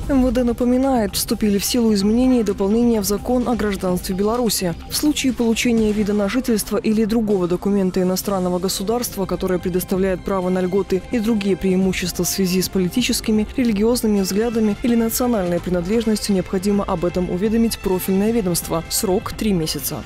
МВД напоминает, вступили в силу изменения и дополнения в закон о гражданстве Беларуси. В случае получения вида на жительство или другого документа иностранного государства, которое предоставляет право на льготы и другие преимущества в связи с политическими, религиозными взглядами или национальной принадлежностью, необходимо об этом уведомить профильное ведомство. Срок – 3 месяца.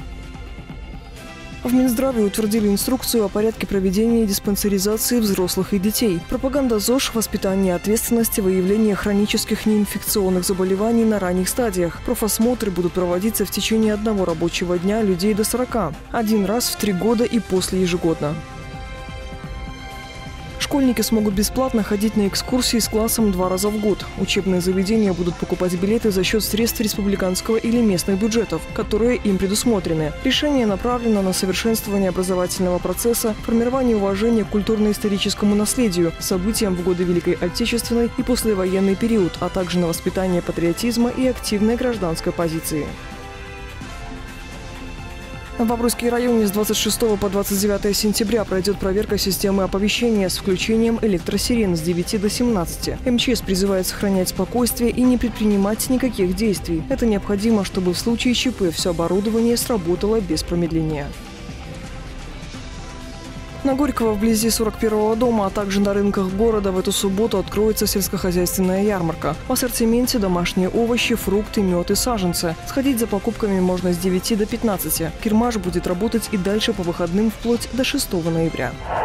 В Минздраве утвердили инструкцию о порядке проведения диспансеризации взрослых и детей. Пропаганда ЗОЖ, воспитание ответственности, выявление хронических неинфекционных заболеваний на ранних стадиях. Профосмотры будут проводиться в течение одного рабочего дня людей до 40. Один раз в 3 года и после ежегодно. Школьники смогут бесплатно ходить на экскурсии с классом 2 раза в год. Учебные заведения будут покупать билеты за счет средств республиканского или местных бюджетов, которые им предусмотрены. Решение направлено на совершенствование образовательного процесса, формирование уважения к культурно-историческому наследию, событиям в годы Великой Отечественной и послевоенный период, а также на воспитание патриотизма и активной гражданской позиции. В Бобруйске районе с 26 по 29 сентября пройдет проверка системы оповещения с включением электросирен с 9 до 17. МЧС призывает сохранять спокойствие и не предпринимать никаких действий. Это необходимо, чтобы в случае ЧП все оборудование сработало без промедления. На Горького, вблизи 41-го дома, а также на рынках города в эту субботу откроется сельскохозяйственная ярмарка. В ассортименте домашние овощи, фрукты, мед и саженцы. Сходить за покупками можно с 9 до 15. Кирмаш будет работать и дальше по выходным вплоть до 6 ноября.